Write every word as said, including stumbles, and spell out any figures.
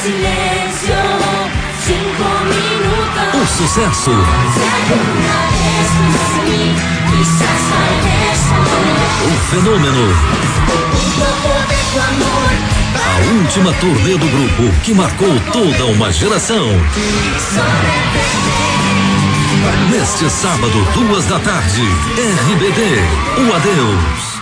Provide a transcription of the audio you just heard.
silencio, cinco minutos. O sucesso. Si alguna vez piensas en mí, quizás tal vez no. O fenômeno. Un poco de tu amor. A última turnê do grupo que marcou toda uma geração. Neste sábado, duas da tarde, R B D, o adeus.